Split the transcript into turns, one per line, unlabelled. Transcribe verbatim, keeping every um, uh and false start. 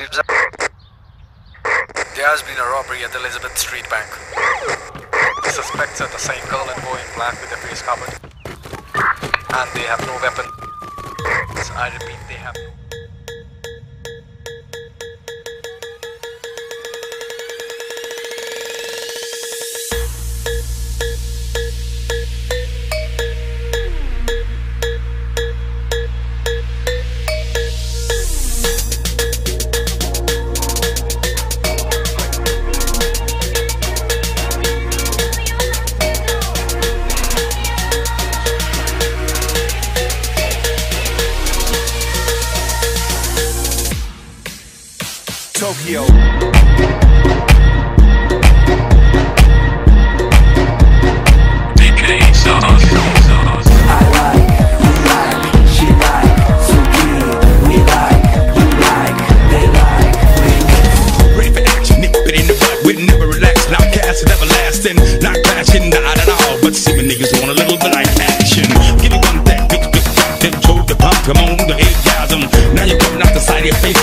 There has been a robbery at the Elizabeth Street Bank. The suspects are the same girl and boy in black with their face covered. And they have no weapon. I repeat, they have no.
Tokyo.
D K Sauce.
I like, you like, she like, so good. We like, you like, they like, we
ready for action, nip it in the butt, we never relax. Now cast and everlasting, not clashing, not at all. But see me niggas want a little bit like action. Give me one that big, big, big, control the pump, come on, the orgasm. Now you're coming out the side of your face.